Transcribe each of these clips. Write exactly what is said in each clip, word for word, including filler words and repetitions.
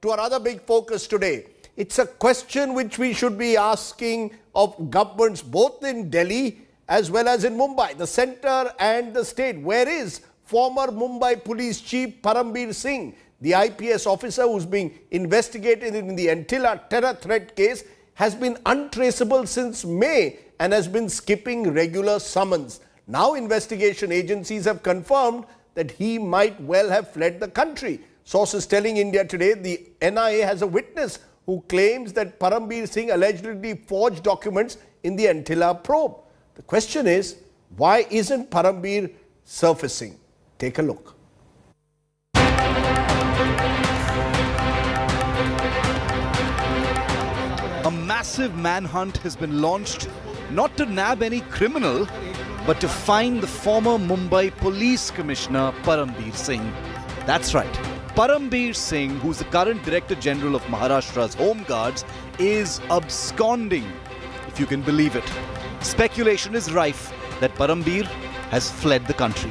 to our other big focus today. It's a question which we should be asking of governments both in Delhi as well as in Mumbai, the centre and the state. Where is former Mumbai Police Chief Parambir Singh, the I P S officer who's being investigated in the Antilla terror threat case, has been untraceable since May and has been skipping regular summons. Now investigation agencies have confirmed that he might well have fled the country. Sources telling India Today the N I A has a witness who claims that Parambir Singh allegedly forged documents in the Antilla probe. The question is, why isn't Parambir surfacing? Take a look. A massive manhunt has been launched, not to nab any criminal, but to find the former Mumbai Police Commissioner Parambir Singh. That's right. Parambir Singh, who's the current Director General of Maharashtra's Home Guards, is absconding, if you can believe it. Speculation is rife that Parambir has fled the country.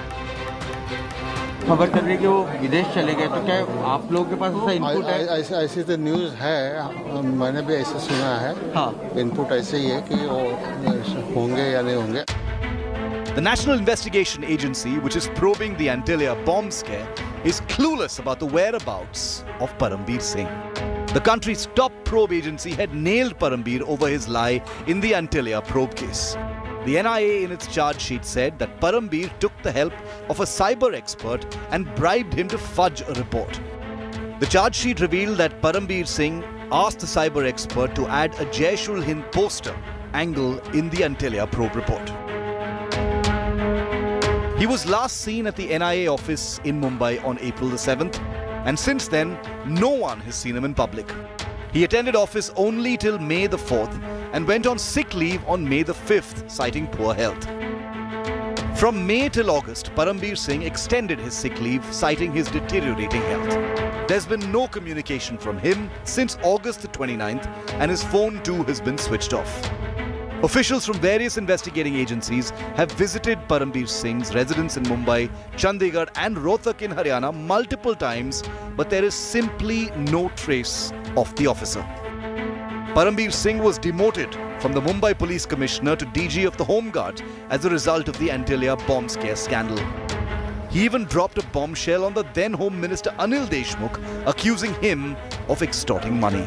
खबर कर रही है कि वो विदेश चले गए, तो क्या आप लोगों के पास ऐसा इनपुट है? ऐसे ऐसे तो न्यूज़ है, मैंने भी ऐसे सुना है. हाँ. इनपुट ऐसे ही है कि वो होंगे या नहीं होंगे. The National Investigation Agency, which is probing the Antilla bomb scare, is clueless about the whereabouts of Parambir Singh. The country's top probe agency had nailed Parambir over his lie in the Antilla probe case. The N I A in its charge sheet said that Parambir took the help of a cyber expert and bribed him to fudge a report. The charge sheet revealed that Parambir Singh asked the cyber expert to add a Jai-Shul Hind poster angle in the Antilla probe report. He was last seen at the N I A office in Mumbai on April the seventh, and since then, no one has seen him in public. He attended office only till May the fourth and went on sick leave on May the fifth, citing poor health. From May till August, Parambir Singh extended his sick leave, citing his deteriorating health. There's been no communication from him since August the twenty-ninth, and his phone too has been switched off. Officials from various investigating agencies have visited Parambir Singh's residence in Mumbai, Chandigarh and Rohtak in Haryana multiple times, but there is simply no trace of the officer. Parambir Singh was demoted from the Mumbai Police Commissioner to D G of the Home Guard as a result of the Antilla bomb scare scandal. He even dropped a bombshell on the then Home Minister Anil Deshmukh, accusing him of extorting money.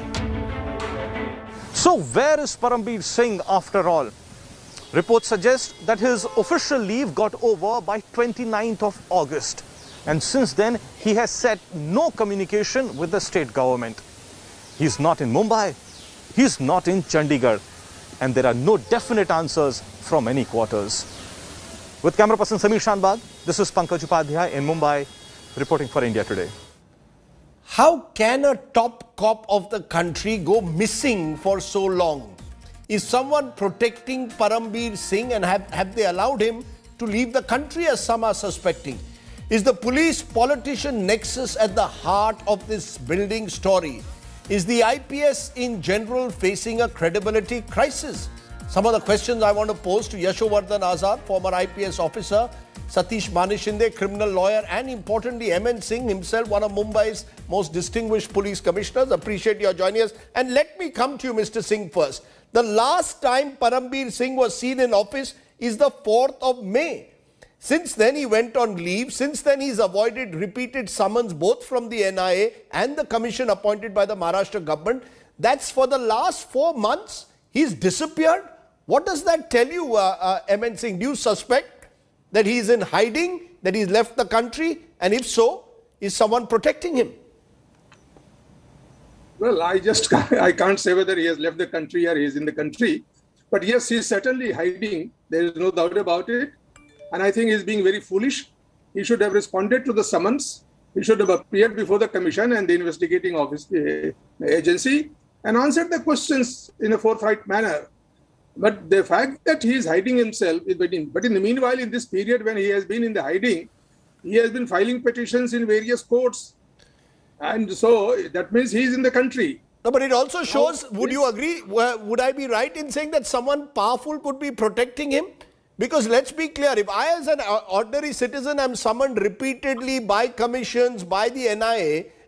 So where is Parambir Singh after all? Reports suggest that his official leave got over by twenty-ninth of August. And since then, he has set no communication with the state government. He's not in Mumbai. He's not in Chandigarh. And there are no definite answers from any quarters. With camera person Samir Shanbag, this is Pankaj Upadhyay in Mumbai, reporting for India Today. How can a top cop of the country go missing for so long? Is someone protecting Parambir Singh, and have, have they allowed him to leave the country, as some are suspecting? Is the police-politician nexus at the heart of this building story? Is the I P S in general facing a credibility crisis? Some of the questions I want to pose to Yashovardhan Azad, former I P S officer, Satish Manishinde, criminal lawyer, and importantly M N Singh himself, one of Mumbai's most distinguished police commissioners. Appreciate your joining us. And let me come to you, Mister Singh, first. The last time Parambir Singh was seen in office is the fourth of May. Since then, he went on leave. Since then, he's avoided repeated summons both from the N I A and the commission appointed by the Maharashtra government. That's for the last four months. He's disappeared. What does that tell you, uh, uh, M N Singh? Do you suspect that he's in hiding, that he's left the country? And if so, is someone protecting him? Well, I just I can't say whether he has left the country or he is in the country. But yes, he's certainly hiding. There is no doubt about it. And I think he's being very foolish. He should have responded to the summons. He should have appeared before the commission and the investigating office uh, agency and answered the questions in a forthright manner. But the fact that he is hiding himself is waiting. But in the meanwhile, in this period when he has been in the hiding, he has been filing petitions in various courts. And so that means he is in the country. No, but it also shows, now, would you agree, would I be right in saying that someone powerful could be protecting him? Because let's be clear, if I as an ordinary citizen am summoned repeatedly by commissions, by the N I A,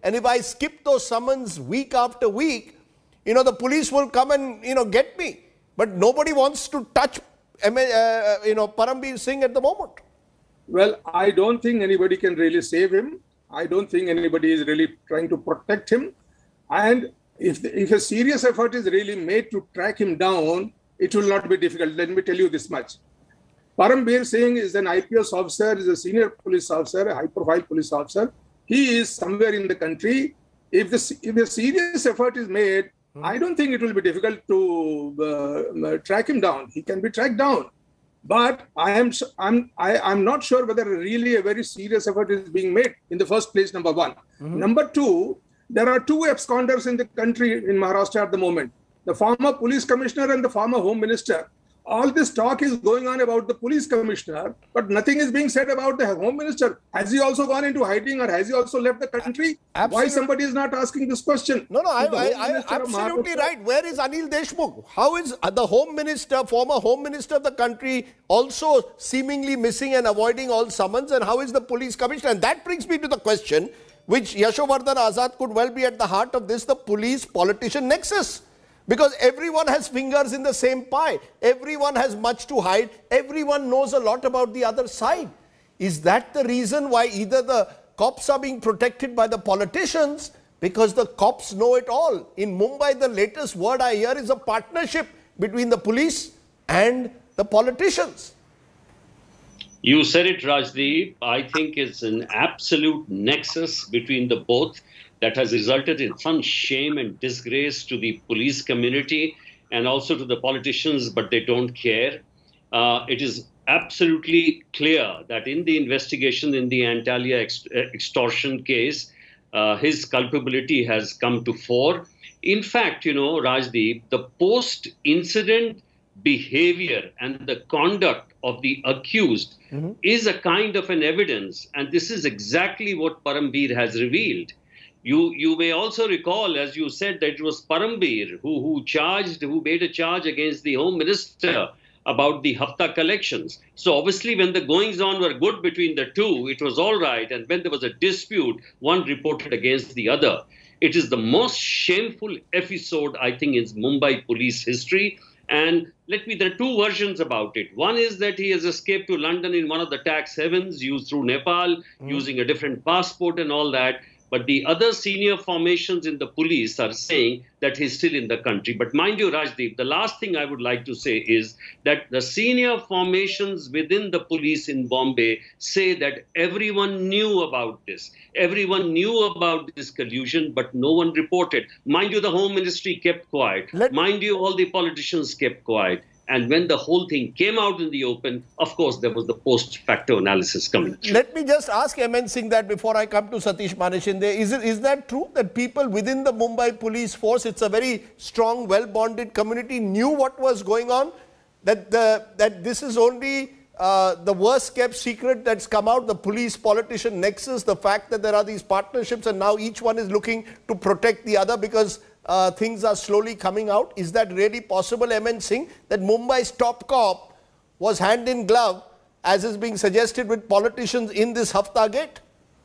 And if I skip those summons week after week, you know, the police will come and, you know, get me. But nobody wants to touch, uh, you know, Parambir Singh at the moment. Well, I don't think anybody can really save him. I don't think anybody is really trying to protect him. And if, the, if a serious effort is really made to track him down, it will not be difficult. Let me tell you this much. Parambir Singh is an I P S officer, is a senior police officer, a high-profile police officer. He is somewhere in the country. If the, if a serious effort is made, hmm. I don't think it will be difficult to uh, track him down. He can be tracked down. But I am I'm I, I'm not sure whether really a very serious effort is being made in the first place, number one. Mm-hmm. Number two, there are two absconders in the country in Maharashtra at the moment. The former police commissioner and the former home minister. All this talk is going on about the police commissioner, but nothing is being said about the home minister. Has he also gone into hiding or has he also left the country? Absolutely. Why somebody is not asking this question? No, no, I, I, I absolutely right. Where is Anil Deshmukh? How is the home minister, former home minister of the country, also seemingly missing and avoiding all summons? And how is the police commissioner? And that brings me to the question, which Yashovardhan Azad could well be at the heart of this, the police-politician nexus. Because everyone has fingers in the same pie. Everyone has much to hide. Everyone knows a lot about the other side. Is that the reason why either the cops are being protected by the politicians? Because the cops know it all. In Mumbai, the latest word I hear is a partnership between the police and the politicians. You said it, Rajdeep. I think it's an absolute nexus between the both that has resulted in some shame and disgrace to the police community and also to the politicians, but they don't care. Uh, it is absolutely clear that in the investigation in the Antalya ex extortion case, uh, his culpability has come to fore. In fact, you know, Rajdeep, the post-incident behavior and the conduct of the accused mm-hmm. is a kind of an evidence, and this is exactly what Parambir has revealed. You, you may also recall, as you said, that it was Parambir who, who charged, who made a charge against the Home Minister about the Hafta collections. So obviously when the goings-on were good between the two, it was all right. And when there was a dispute, one reported against the other. It is the most shameful episode, I think, in Mumbai police history. And let me, there are two versions about it. One is that he has escaped to London in one of the tax havens used through Nepal, mm. using a different passport and all that. But the other senior formations in the police are saying that he's still in the country. But mind you, Rajdeep, the last thing I would like to say is that the senior formations within the police in Bombay say that everyone knew about this. Everyone knew about this collusion, but no one reported. Mind you, the Home Ministry kept quiet. Let mind you, all the politicians kept quiet. And when the whole thing came out in the open, of course, there was the post-facto analysis coming through. Let me just ask M N Singh that before I come to Satish Maneshinde. Is, it, is that true that people within the Mumbai police force, it's a very strong, well-bonded community, knew what was going on? That, the, that this is only uh, the worst-kept secret that's come out, the police-politician nexus, the fact that there are these partnerships and now each one is looking to protect the other because Uh, things are slowly coming out. Is that really possible, M N Singh, that Mumbai's top cop was hand in glove, as is being suggested, with politicians in this Hafta Gate?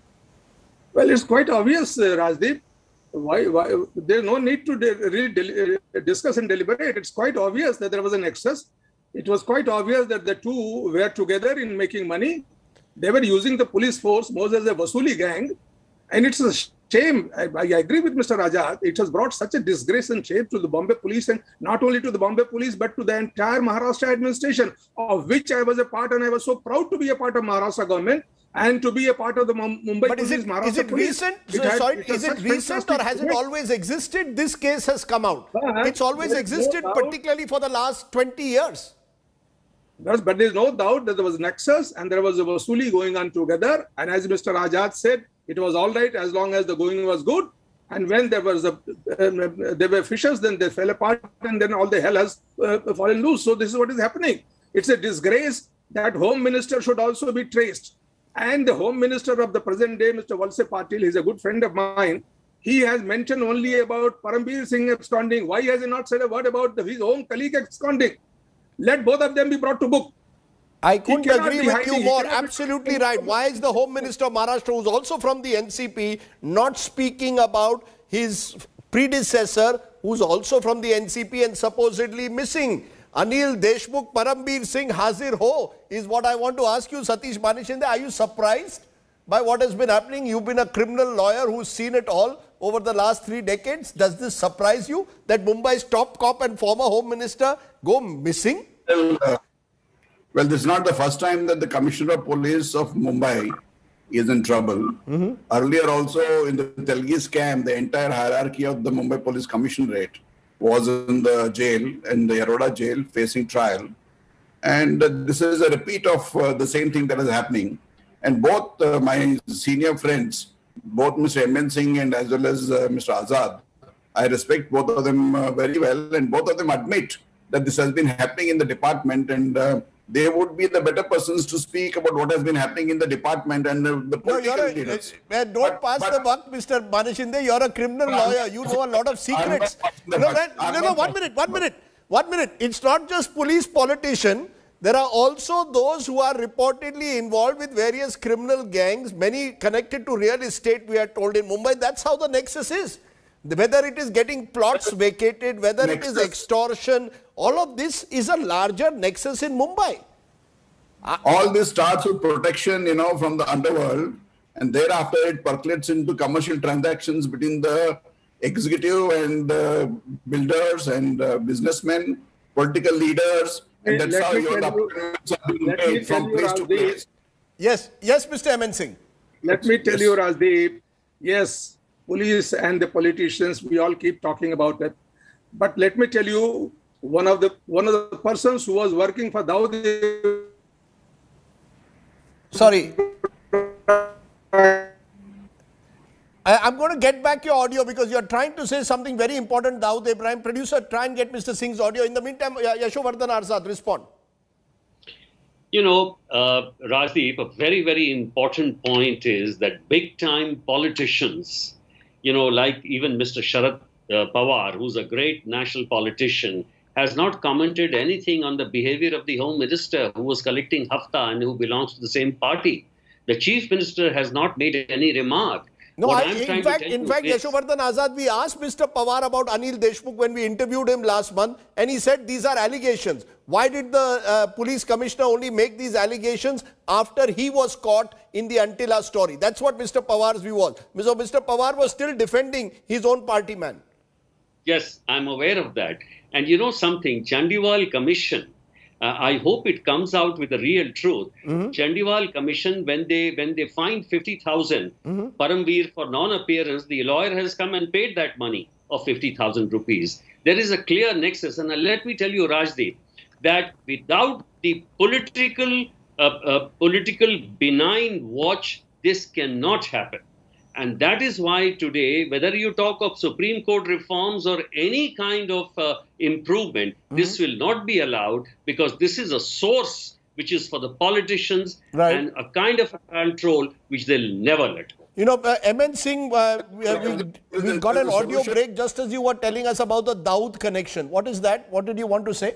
Well, it's quite obvious, uh, Rajdeep. Why, why, there's no need to de really de uh, discuss and deliberate. It's quite obvious that there was an excess. It was quite obvious that the two were together in making money. They were using the police force more as a Vasuli gang. And it's a shame. I, I agree with Mister Azad. It has brought such a disgrace and shame to the Bombay police, and not only to the Bombay police, but to the entire Maharashtra administration, of which I was a part, and I was so proud to be a part of Maharashtra government and to be a part of the Mumbai but police. Is it, Maharashtra is it police. recent? It so, had, sorry, it is it recent or has it always existed? This case has come out. But it's always existed, no particularly for the last twenty years. Yes, but there is no doubt that there was nexus and there was a Vasuli going on together. And as Mister Azad said, it was all right as long as the going was good. And when there was a, uh, there were fissures, then they fell apart, and then all the hell has uh, fallen loose. So this is what is happening. It's a disgrace that Home Minister should also be traced. And the Home Minister of the present day, Mister Valse Patil, he's a good friend of mine. He has mentioned only about Parambir Singh absconding. Why has he not said a word about the, his own colleague absconding? Let both of them be brought to book. I couldn't cannot agree be with hiding. you He more. cannot be- Absolutely right. Why is the Home Minister of Maharashtra, who's also from the N C P, not speaking about his predecessor, who's also from the N C P and supposedly missing? Anil Deshmukh, Parambir Singh, Hazir Ho, is what I want to ask you, Satish Banishinde. Are you surprised by what has been happening? You've been a criminal lawyer who's seen it all over the last three decades. Does this surprise you that Mumbai's top cop and former Home Minister go missing? Well, uh, well, this is not the first time that the Commissioner of Police of Mumbai is in trouble. Mm-hmm. Earlier also in the Telgi scam, the entire hierarchy of the Mumbai Police Commissionerate was in the jail, in the Yaroda jail, facing trial. And uh, this is a repeat of uh, the same thing that is happening. And both uh, my senior friends, both Mister M N Singh and as well as uh, Mister Azad, I respect both of them uh, very well, and both of them admit that this has been happening in the department, and uh, they would be the better persons to speak about what has been happening in the department and uh, the political no, you're a, leaders. Uh, don't but, pass but, the buck, Mister Banishinde. You're a criminal lawyer. You know a lot of secrets. No, no, no, no, one minute, one minute, one minute. It's not just police politician. There are also those who are reportedly involved with various criminal gangs, many connected to real estate, we are told, in Mumbai. That's how the nexus is. Whether it is getting plots vacated, whether nexus. it is extortion, all of this is a larger nexus in Mumbai. All this starts with protection, you know, from the underworld, and thereafter it percolates into commercial transactions between the executive and uh, builders and uh, businessmen, political leaders, and that's let how your documents are being let made from place to place. Yes, yes, Mister M N Singh. Let me tell yes. you, Rajdeep, yes, police and the politicians, we all keep talking about it. But let me tell you, one of the one of the persons who was working for Dawood. Sorry. I, I'm going to get back your audio because you're trying to say something very important, Dawood Ibrahim. Producer, try and get Mister Singh's audio. In the meantime, Yashovardhan Arzad, respond. You know, uh, Rajdeep, a very, very important point is that big-time politicians, you know, like even Mister Sharad uh, Pawar, who's a great national politician, has not commented anything on the behavior of the Home Minister who was collecting hafta and who belongs to the same party. The Chief Minister has not made any remark. No, I, in fact, in fact, Yashovardhan Azad, we asked Mister Pawar about Anil Deshmukh when we interviewed him last month, and he said these are allegations. Why did the uh, police commissioner only make these allegations after he was caught in the Antila story? That's what Mister Pawar's view was. So Mister Pawar was still defending his own party man. Yes, I'm aware of that. And you know something, Chandiwal Commission, uh, I hope it comes out with the real truth. Mm-hmm. Chandiwal Commission, when they when they fined fifty thousand mm-hmm. Parambir for non-appearance, the lawyer has come and paid that money of fifty thousand rupees. There is a clear nexus. And uh, let me tell you, Rajdeep, that without the political, uh, uh, political benign watch, this cannot happen. And that is why today, whether you talk of Supreme Court reforms or any kind of uh, improvement, mm-hmm. this will not be allowed because this is a source which is for the politicians right. and a kind of control which they'll never let go. You know, uh, M N Singh, uh, we, we, we got an audio break just as you were telling us about the Dawood connection. What is that? What did you want to say?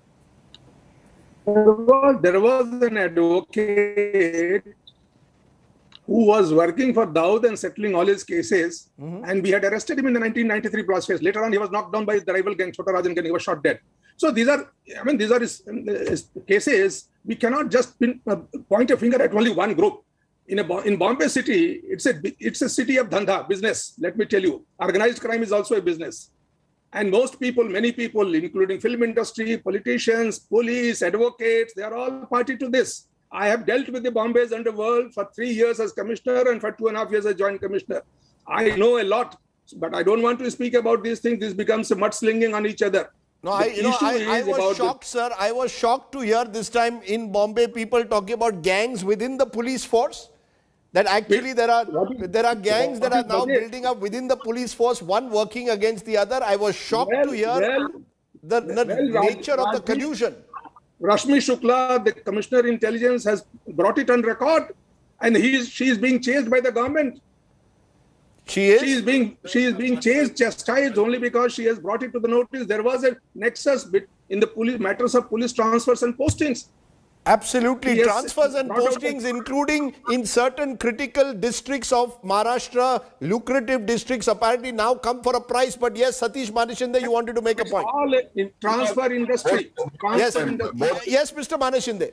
There was, there was an advocate who was working for Dawood and settling all his cases. Mm-hmm. And we had arrested him in the nineteen ninety-three process. Later on, he was knocked down by the rival gang, Chota Rajan gang. He was shot dead. So these are, I mean, these are his, his cases. We cannot just pin, uh, point a finger at only one group. In a in Bombay city, it's a it's a city of dhandha, business. Let me tell you, organized crime is also a business. And most people, many people, including film industry, politicians, police, advocates, they are all party to this. I have dealt with the Bombay's underworld for three years as commissioner and for two and a half years as joint commissioner. I know a lot, but I don't want to speak about these things. This becomes a mudslinging on each other. No, I, you know, I, I was shocked, sir. I was shocked to hear this time in Bombay people talking about gangs within the police force. That actually there are there are gangs that are now building up within the police force, one working against the other. I was shocked well, to hear well, the, the well, nature Raj, of the collusion. Rashmi Shukla, the Commissioner Intelligence, has brought it on record, and he is she is being chased by the government. She is? She is being she is being chased, chastised only because she has brought it to the notice. There was a nexus in the police matters of police transfers and postings. Absolutely. Yes, Transfers and not out of- postings, including in certain critical districts of Maharashtra, lucrative districts, apparently now come for a price. But yes, Satish Manishinde, you wanted to make a point. All in transfer industry. Yes, Transfer industry. yes, Mister Manishinde.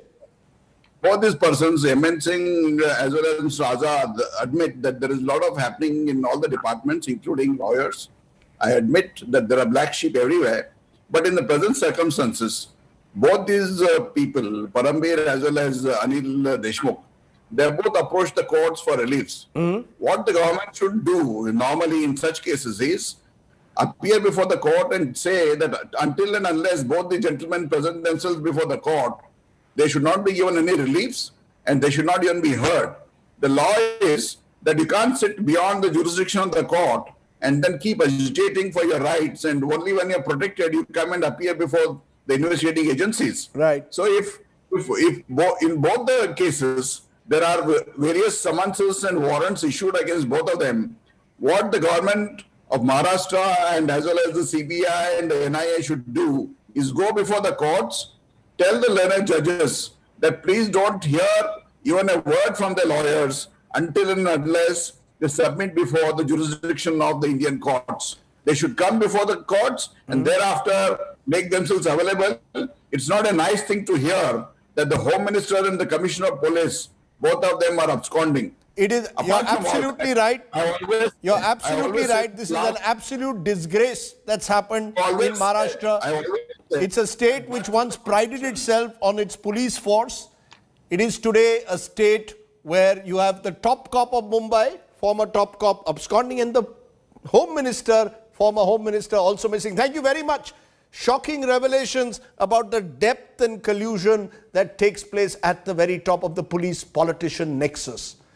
Both these persons, Hemant Singh uh, as well as Mister Azad, admit that there is a lot of happening in all the departments, including lawyers. I admit that there are black sheep everywhere. But in the present circumstances, both these uh, people, Parambir as well as uh, Anil Deshmukh, they have both approached the courts for reliefs. Mm-hmm. What the government should do normally in such cases is appear before the court and say that until and unless both the gentlemen present themselves before the court, they should not be given any reliefs and they should not even be heard. The law is that you can't sit beyond the jurisdiction of the court and then keep agitating for your rights, and only when you're protected, you come and appear before the investigating agencies. Right. So if, if, if bo in both the cases, there are various summonses and warrants issued against both of them, what the government of Maharashtra and as well as the C B I and the N I A should do is go before the courts, tell the learned judges that please don't hear even a word from the lawyers until and unless they submit before the jurisdiction of the Indian courts. They should come before the courts and mm-hmm. thereafter make themselves available. It's not a nice thing to hear that the Home Minister and the Commissioner of Police, both of them are absconding. It is, Apart you're absolutely that, right. Always, you're absolutely right. This last, is an absolute disgrace that's happened in Maharashtra. Say, it's a state which once prided itself on its police force. It is today a state where you have the top cop of Mumbai, former top cop absconding, and the Home Minister, former Home Minister also missing. Thank you very much. Shocking revelations about the depth and collusion that takes place at the very top of the police-politician nexus.